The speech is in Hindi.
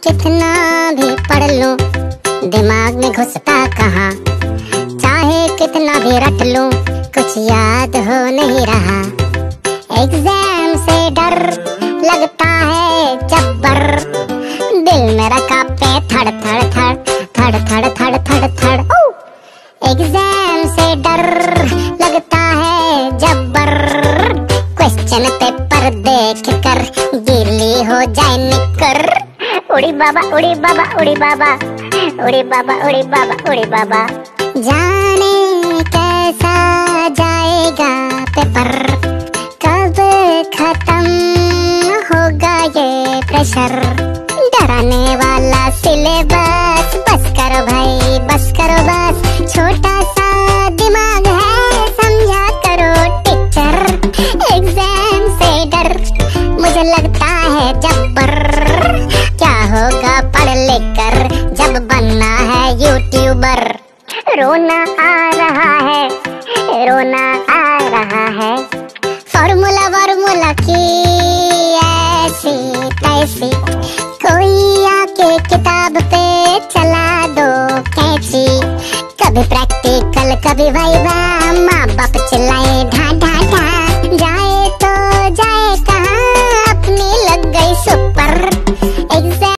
कितना भी पढ़ लूं दिमाग में घुसता कहाँ, चाहे कितना भी रट लूं कुछ याद हो नहीं रहा। एग्जाम से डर लगता है जब्बर, दिल मेरा कांपे थड़ थड़ थड़ थड़ थड़ थड़ थड़ थड़। एग्जाम से डर लगता है जब्बर, क्वेश्चन पेपर देख कर गीली हो जाए निकर। उड़ी बाबा उड़ी बाबा उड़ी बाबा उड़ी बाबा उड़ी बाबा उड़ी बाबा। जाने कैसा जाएगा पेपर, कब खत्म होगा ये प्रेशर। डराने वाला सिलेबस, बस करो भाई बस करो बस, छोटा सा दिमाग है समझा करो टीचर। एग्जाम से डर मुझे लगता है जब्बर, क्या होगा पढ़ लिख कर जब बनना है यूट्यूबर। रोना आ रहा है, रोना आ रहा है, फॉर्मूला की ऐसी तैसी